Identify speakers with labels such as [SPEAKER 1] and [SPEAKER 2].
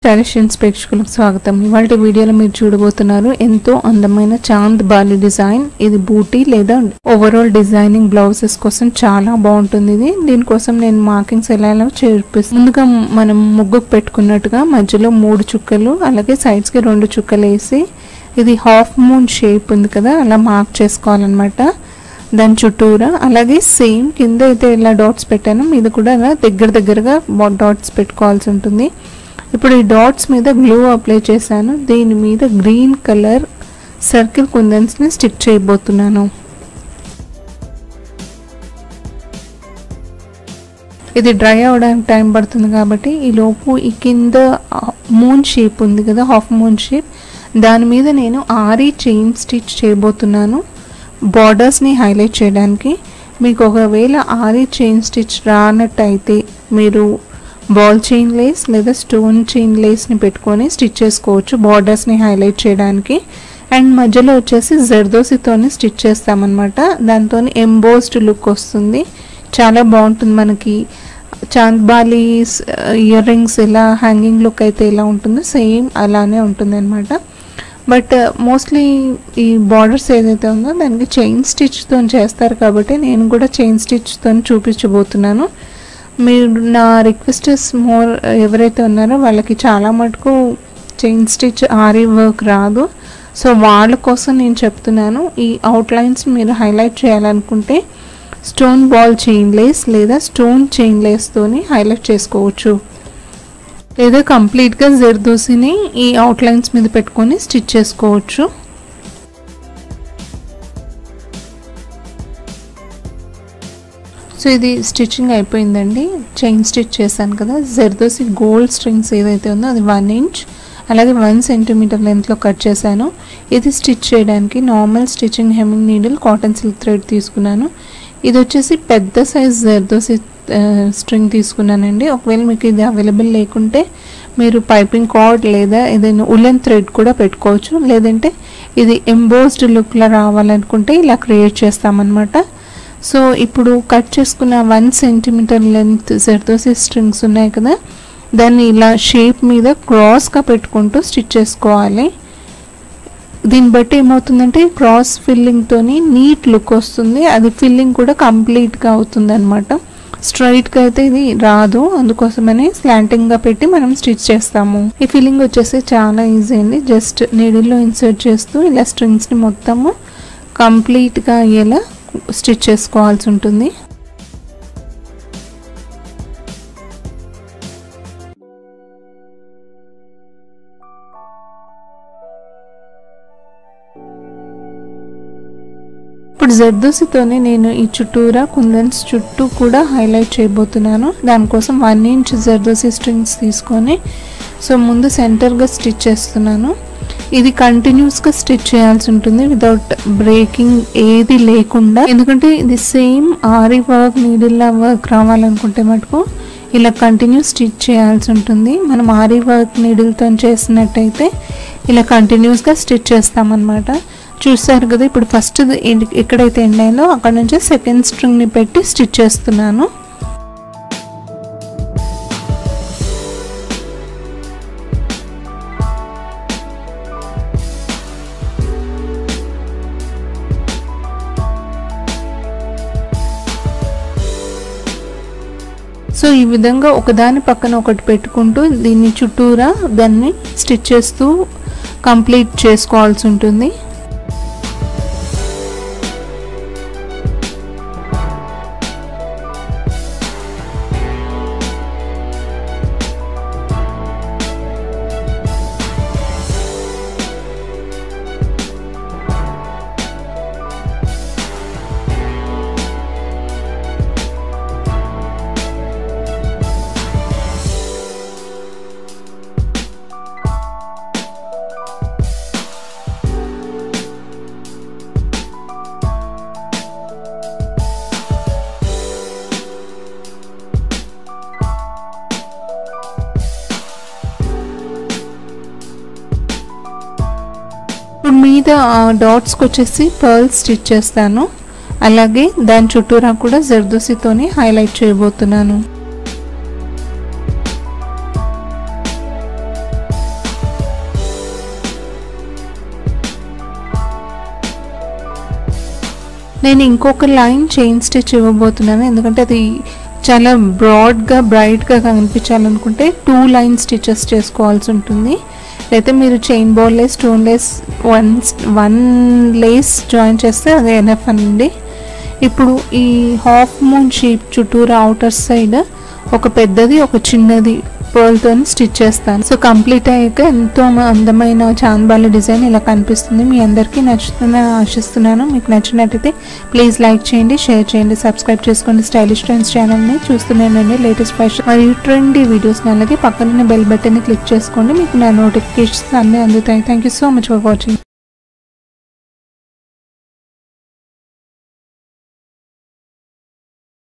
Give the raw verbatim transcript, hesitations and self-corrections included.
[SPEAKER 1] Stylish ప్రేక్షకులకు స్వాగతం. ఇవాళ వీడియోలో మీరు చూడబోతున్నారు ఎంతో అందమైన చాంద్ బాలి డిజైన్. ఇది బూటీ లేదా ఓవరాల్ డిజైనింగ్ బ్లౌజెస్ కోసం చాలా బాగుంటుంది. ఇది దీనికోసం నేను మార్కింగ్స్ ఎలా ఎలా చేర్పిస్తాను. ముందుగా మనం ముగ్గుకు పెట్టుకున్నట్టుగా మధ్యలో మూడు చుక్కలు అలాగే సైడ్స్ కి రెండు చుక్కలు వేసి ఇది హాఫ్ మూన్ షేప్ ఉంది కదా, అలా మార్క్ చేసుకోవాలన్నమాట. దాని చుట్టూరా అలాగే సేమ్ కింద అయితే ఇలా డాట్స్ పెట్టాను, మీద కూడా అలా దగ్గర దగ్గరగా డాట్స్ పెట్టుకోవాల్సి ఉంటుంది. ఇప్పుడు ఈ డాట్స్ మీద గ్లూ అప్లై చేశాను. దీని మీద గ్రీన్ కలర్ సర్కిల్ కుందన్స్ని స్టిక్ చేయబోతున్నాను. ఇది డ్రై అవ్వడానికి టైం పడుతుంది కాబట్టి ఈ లోపు ఈ కింద మూన్ షేప్ ఉంది కదా, హాఫ్ మూన్ షేప్, దాని మీద నేను ఆరీ చైన్ స్టిచ్ చేయబోతున్నాను బార్డర్స్ని హైలైట్ చేయడానికి. మీకు ఒకవేళ ఆరీ చైన్ స్టిచ్ రానట్టయితే మీరు బాల్ చైన్ లేస్ లేదా స్టోన్ చైన్ లేస్ని పెట్టుకొని స్టిచ్ చేసుకోవచ్చు బార్డర్స్ని హైలైట్ చేయడానికి. అండ్ మధ్యలో వచ్చేసి జర్దోసితోని స్టిచ్ చేస్తామన్నమాట. దాంతో ఎంబోస్డ్ లుక్ వస్తుంది, చాలా బాగుంటుంది. మనకి చాంద్ బాలి ఇయర్ రింగ్స్ ఎలా హ్యాంగింగ్ లుక్ అయితే ఎలా ఉంటుందో సేమ్ అలానే ఉంటుంది అనమాట. బట్ మోస్ట్లీ ఈ బార్డర్స్ ఏదైతే ఉందో దానికి చైన్ స్టిచ్తో చేస్తారు కాబట్టి నేను కూడా చైన్ స్టిచ్తో చూపించబోతున్నాను. మీరు నా రిక్వెస్టర్స్ మోర్ ఎవరైతే ఉన్నారో వాళ్ళకి చాలా మటుకు చైన్ స్టిచ్ ఆరీ వర్క్ రాదు, సో వాళ్ళ కోసం నేను చెప్తున్నాను. ఈ అవుట్లైన్స్ మీరు హైలైట్ చేయాలనుకుంటే స్టోన్ బాల్ చైన్ లేస్ లేదా స్టోన్ చైన్ లేస్తోని హైలైట్ చేసుకోవచ్చు, లేదా కంప్లీట్గా జర్దోసిని ఈ అవుట్లైన్స్ మీద పెట్టుకొని స్టిచ్ చేసుకోవచ్చు. సో ఇది స్టిచ్చింగ్ అయిపోయిందండి. చైన్ స్టిచ్ చేశాను కదా. జర్దోసి గోల్డ్ స్ట్రింగ్స్ ఏదైతే ఉందో అది వన్ ఇంచ్ అలాగే వన్ సెంటీమీటర్ లెంత్లో కట్ చేశాను. ఇది స్టిచ్ చేయడానికి normal stitching hemming needle cotton silk thread తీసుకున్నాను. ఇది వచ్చేసి పెద్ద సైజ్ జర్దోసి స్ట్రింగ్ తీసుకున్నానండి. ఒకవేళ మీకు ఇది అవైలబుల్ లేకుంటే మీరు పైపింగ్ కార్డ్ లేదా ఏదైనా ఉలెన్ థ్రెడ్ కూడా పెట్టుకోవచ్చు, లేదంటే ఇది ఎంబోస్డ్ లుక్లో రావాలనుకుంటే ఇలా క్రియేట్ చేస్తామన్నమాట. సో ఇప్పుడు కట్ చేసుకున్న one centimetre length zardosi strings ఉన్నాయి కదా, దాన్ని ఇలా షేప్ మీద క్రాస్గా పెట్టుకుంటూ స్టిచ్ చేసుకోవాలి. దీన్ని బట్టి ఏమవుతుందంటే క్రాస్ ఫిల్లింగ్తోని నీట్ లుక్ వస్తుంది, అది ఫిల్లింగ్ కూడా కంప్లీట్గా అవుతుంది అనమాట. స్ట్రైట్గా అయితే ఇది రాదు, అందుకోసమని స్లాంటింగ్గా పెట్టి మనం స్టిచ్ చేస్తాము. ఈ ఫిల్లింగ్ వచ్చేసి చాలా ఈజీ అండి. జస్ట్ నీడిల్లో ఇన్సర్ట్ చేస్తూ ఇలా స్ట్రింగ్స్ని మొత్తము కంప్లీట్గా అయ్యేలా స్టిచ్ చేసుకోవాల్సి ఉంటుంది. ఇప్పుడు జర్దోసితోనే నేను ఈ చుట్టూరా కుందన్స్ చుట్టూ కూడా హైలైట్ చేయబోతున్నాను. దానికోసం వన్ ఇంచ్ జర్దోసి స్ట్రింగ్స్ తీసుకొని సో ముందు సెంటర్గా స్టిచ్ చేస్తున్నాను. ఇది కంటిన్యూస్గా స్టిచ్ చేయాల్సి ఉంటుంది వితౌట్ బ్రేకింగ్ ఏది లేకుండా, ఎందుకంటే ఇది సేమ్ ఆరీ వర్క్ నీడిల్లా వర్క్ రావాలనుకుంటే మటుకు ఇలా కంటిన్యూ స్టిచ్ చేయాల్సి ఉంటుంది. మనం ఆరీ వర్క్ నీడిల్తో చేసినట్టయితే ఇలా కంటిన్యూస్గా స్టిచ్ చేస్తామన్నమాట. చూసారు కదా, ఇప్పుడు ఫస్ట్ ఎక్కడైతే ఎండ్ అయిందో అక్కడ నుంచి సెకండ్ స్ట్రింగ్ని పెట్టి స్టిచ్ చేస్తున్నాను. సో ఈ విధంగా ఒకదాని పక్కన ఒకటి పెట్టుకుంటూ దీన్ని చుట్టూరా దాన్ని స్టిచ్ చేస్తూ కంప్లీట్ చేసుకోవాల్సి ఉంటుంది. మీద డాట్స్కి వచ్చేసి పర్ల్స్ స్టిచ్ చేస్తాను, అలాగే దాని చుట్టూరా కూడా జర్దోసితోని హైలైట్ చేయబోతున్నాను. నేను ఇంకొక లైన్ చైన్ స్టిచ్ ఇవ్వబోతున్నాను, ఎందుకంటే అది చాలా బ్రాడ్గా బ్రైట్గా కనిపించాలనుకుంటే టూ లైన్ స్టిచెస్ చేసుకోవాల్సి ఉంటుంది. అయితే మీరు chain ball lace, stone lace one one lace join చేస్తే అది ఎనఫ్ అండి. ఇప్పుడు ఈ హాఫ్ మూన్ షేప్ చుట్టూరా అవుటర్ సైడ్ ఒక పెద్దది ఒక చిన్నది పర్ల్తో స్టిచ్ చేస్తాను. సో కంప్లీట్ అయ్యాక ఎంతో అందమైన చాంద్బాలి డిజైన్ ఇలా కనిపిస్తుంది. మీ అందరికీ నచ్చుతుందని ఆశిస్తున్నాను. మీకు నచ్చినట్టయితే ప్లీజ్ లైక్ చేయండి, షేర్ చేయండి, సబ్స్క్రైబ్ చేసుకోండి స్టైలిష్ ట్రెండ్స్ ఛానల్ని. చూస్తున్నానండి లేటెస్ట్ ఫ్యాషన్ మరియు ట్రెండీ వీడియోస్. అలాగే పక్కన బెల్ బటన్ని క్లిక్ చేసుకోండి, మీకు నా నోటిఫికేషన్స్ అన్నీ అందుతాయి. Thank you so much for watching.